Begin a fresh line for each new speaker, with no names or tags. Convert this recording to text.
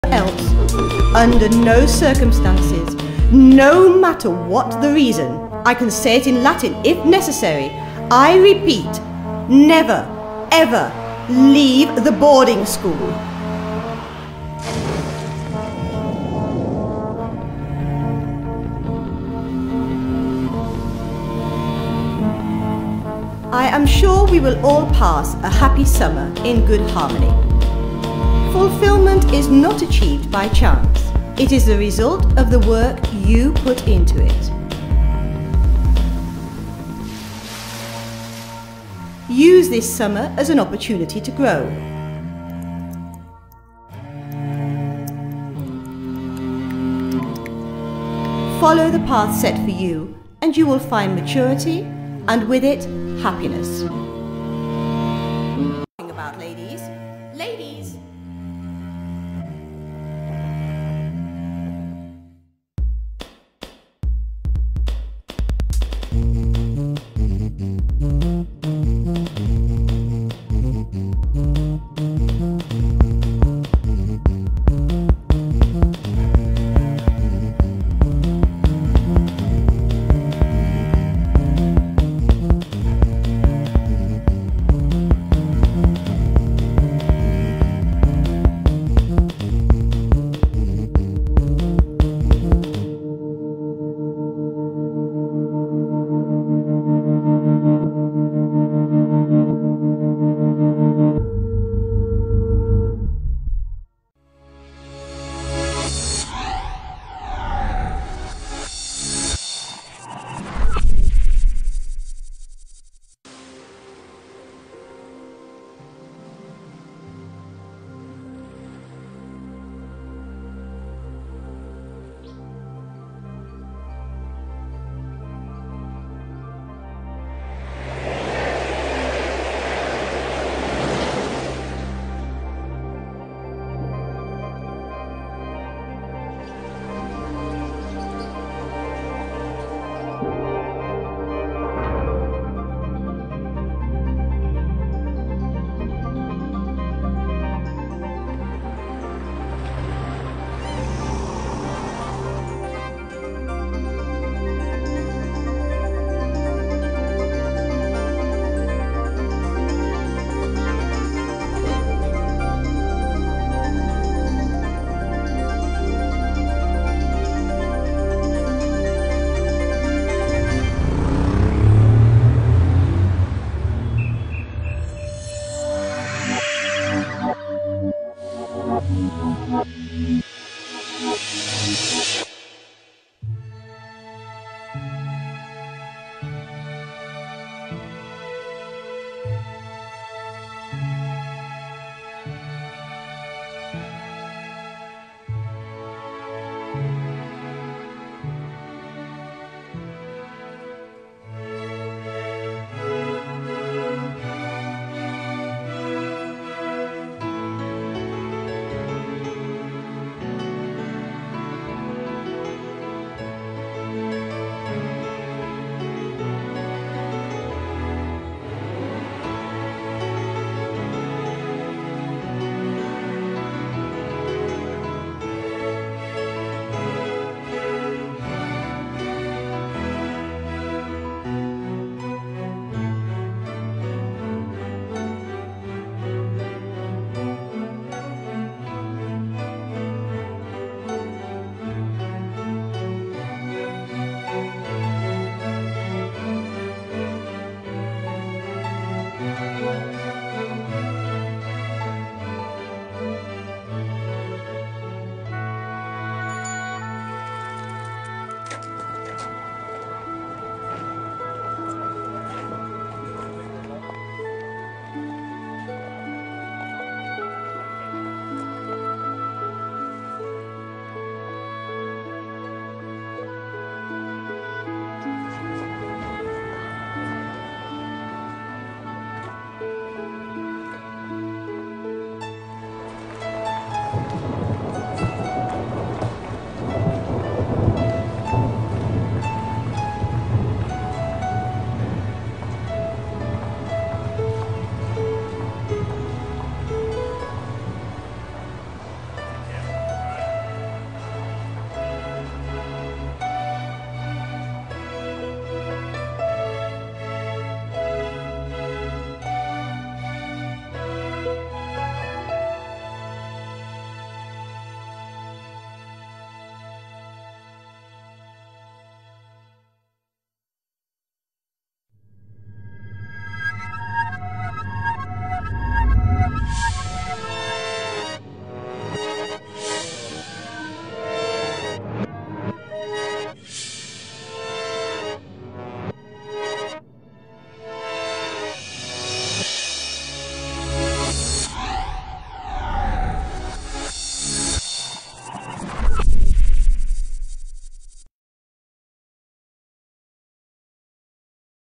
else. Under no circumstances, no matter what the reason, I can say it in Latin if necessary. I repeat, never, ever leave the boarding school. I am sure we will all pass a happy summer in good harmony. Fulfillment is not achieved by chance. It is the result of the work you put into it. Use this summer as an opportunity to grow. Follow the path set for you, and you will find maturity, and with it, happiness. About ladies. Ladies!
Thank you.